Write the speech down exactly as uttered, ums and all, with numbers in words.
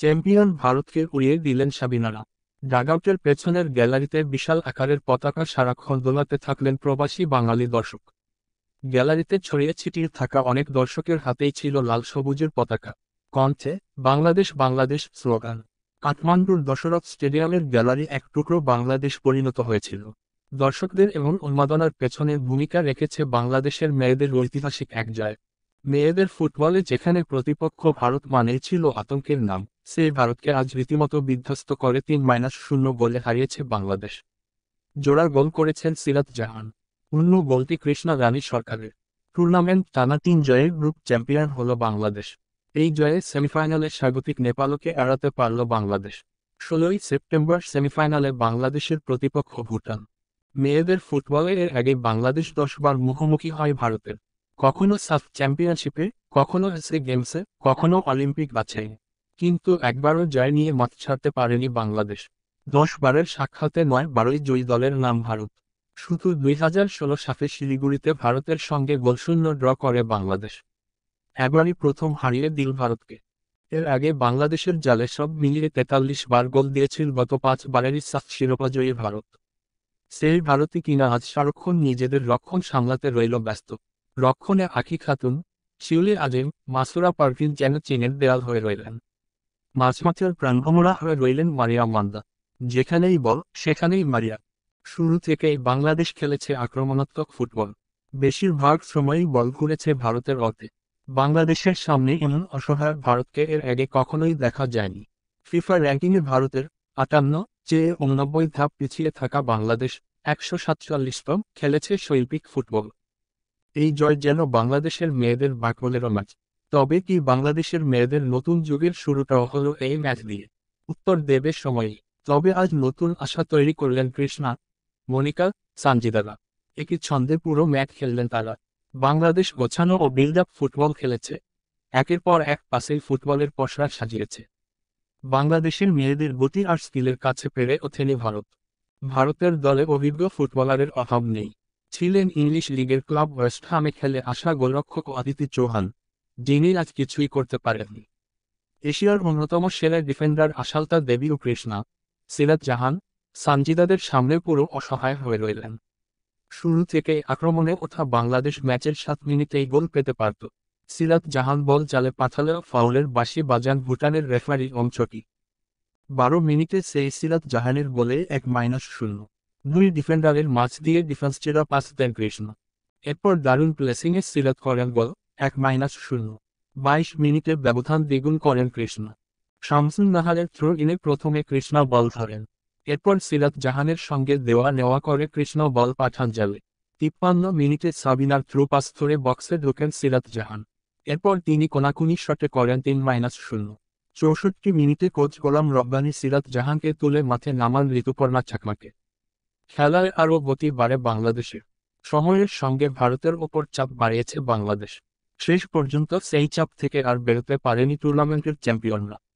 Champion ভারতকে উড়িয়ে দিলেন সাবিনারা। ডাগআউটের পেছনের গ্যালারিতে বিশাল আকারের পতাকা সারাক্ষণ দোলাতে থাকলেন প্রবাসী বাঙালি দর্শক। গ্যালারিতে ছড়িয়ে ছিটিয়ে থাকা অনেক দর্শকের হাতেই ছিল লাল সবুজের পতাকা, কণ্ঠে বাংলাদেশ বাংলাদেশ স্লোগান। কাঠমান্ডুর দশরথ স্টেডিয়ামের গ্যালারি এক টুকরো বাংলাদেশ পরিণত হয়েছিল। দর্শকদের এমন উন্মাদনার পেছনে ভূমিকা রেখেছে বাংলাদেশের মেয়েদের ঐতিহাসিক এক জয়। মেয়েদের ফুটবলে যেখানে প্রতিপক্ষ ভারত মানেই ছিল আতঙ্কের নাম, সেই ভারতকে আজ রীতিমতো বিধ্বস্ত করে তিন মাইনাস শূন্য গোলে হারিয়েছে বাংলাদেশ। জোড়া গোল করেছেন সিরাত জাহান, অন্য গোলটি কৃষ্ণা রানী সরকারের। টুর্নামেন্ট টানা তিন জয়ে গ্রুপ চ্যাম্পিয়ন হল বাংলাদেশ। এই জয়ে সেমিফাইনালে স্বাগতিক নেপালকে এড়াতে পারল বাংলাদেশ। ষোলোই সেপ্টেম্বর সেমিফাইনালে বাংলাদেশের প্রতিপক্ষ ভুটান। মেয়েদের ফুটবলে এর আগে বাংলাদেশ দশবার মুখোমুখি হয় ভারতের, কখনো সাফ চ্যাম্পিয়নশিপে, কখনো এসএ গেমসে, কখনো অলিম্পিক বাছাই। কিন্তু একবারও জয় নিয়ে মাঠ ছাড়তে পারেনি বাংলাদেশ। দশ বারের সাক্ষাতে নয় বারোই জয়ী দলের নাম ভারত। শুধু দুই হাজার ষোলো সালে শিলিগুড়িতে ভারতের সঙ্গে গোলশূন্য ড্র করে বাংলাদেশ। এবারই প্রথম হারিয়ে দিল ভারতকে। এর আগে বাংলাদেশের জালে সব মিলিয়ে তেতাল্লিশ বার গোল দিয়েছিল গত পাঁচ বারেরই সাফ শিরোপাজয়ী ভারত। সেই ভারতই কিনা আজ সারাক্ষণ নিজেদের রক্ষণ সামলাতে রইল ব্যস্ত। রক্ষণে আঁখি খাতুন, শিউলি আজিম, মাসুরা পারভিন যেন চীনের দেয়াল হয়ে রইলেন। মাঝমাঠের প্রাণভমরা হয়ে রইলেন মারিয়া মান্দা। যেখানেই বল সেখানেই মারিয়া। শুরু থেকেই বাংলাদেশ খেলেছে আক্রমণাত্মক ফুটবল। বেশিরভাগ সময়ই বল ঘুরেছে ভারতের অর্থে। বাংলাদেশের সামনে এমন অসহায় ভারতকে এর আগে কখনোই দেখা যায়নি। ফিফা র্যাঙ্কিংয়ে ভারতের আটান্ন চেয়ে ঊননব্বই ধাপ পিছিয়ে থাকা বাংলাদেশ একশো সাতচল্লিশতম খেলেছে শৈল্পিক ফুটবল। এই জয় যেন বাংলাদেশের মেয়েদের বাকবলেরও ম্যাচ। তবে কি বাংলাদেশের মেয়েদের নতুন যুগের শুরুটাও হলো এই ম্যাচ দিয়ে? উত্তর দেবে সময়ই। তবে আজ নতুন আশা তৈরি করলেন কৃষ্ণা, মনিকা, সানজিদারা। একই ছন্দে পুরো ম্যাচ খেললেন তারা। বাংলাদেশ গোছানো ও বিল্ড আপ ফুটবল খেলেছে। একের পর এক পাসেই ফুটবলের পসরা সাজিয়েছে। বাংলাদেশের মেয়েদের গতি আর স্কিলের কাছে পেরে ওঠেনি ভারত। ভারতের দলে অভিজ্ঞ ফুটবলারের অভাব নেই। ছিলেন ইংলিশ লিগের ক্লাব ওয়েস্ট হামে খেলে আসা গোলরক্ষক অদিতি চৌহান, যিনি আজ কিছুই করতে পারেননি। এশিয়ার অন্যতম সেরা ডিফেন্ডার আশালতা দেবী ও কৃষ্ণা, সিরাত জাহান, সানজিদাদের সামনে পুরো অসহায় হয়ে রইলেন। শুরু থেকেই আক্রমণে ওঠা বাংলাদেশ ম্যাচের সাত মিনিটেই গোল পেতে পারত। সিরাত জাহান বল জালে পাঠালেও ফাউলের বাঁশি বাজান ভুটানের রেফারি অংশটি। বারো মিনিটে সেই সিরাত জাহানের গোলে এক মাইনাস শূন্য। দুই ডিফেন্ডারের মাঝ দিয়ে ডিফেন্স চেরা পাস দেন কৃষ্ণা। এরপর দারুণ প্লেসিংয়ে সিরাত করেন গোল, এক মাইনাস শূন্য। বাইশ মিনিটে ব্যবধান দ্বিগুণ করেন কৃষ্ণা। শামসুন নাহারের থ্রো ইনে প্রথমে কৃষ্ণা বল ধরেন। এরপর সিরাত জাহানের সঙ্গে দেওয়া নেওয়া করে কৃষ্ণা বল পাঠান জালে। তিপ্পান্ন মিনিটে সাবিনার থ্রু পাস ধরে বক্সে ঢোকেন সিরাত জাহান। এরপর তিনি কোনাকুনি শটে করেন তিন মাইনাস শূন্য। চৌষট্টি মিনিটে কোচ গোলাম রব্বানী সিরাত জাহানকে তুলে মাঠে নামান ঋতুপর্ণা চাকমাকে। খেলায় আরও গতি বাড়ে বাংলাদেশের। সময়ের সঙ্গে ভারতের ওপর চাপ বাড়িয়েছে বাংলাদেশ। শেষ পর্যন্ত সেই চাপ থেকে আর বেরোতে পারেনি টুর্নামেন্টের চ্যাম্পিয়নরা।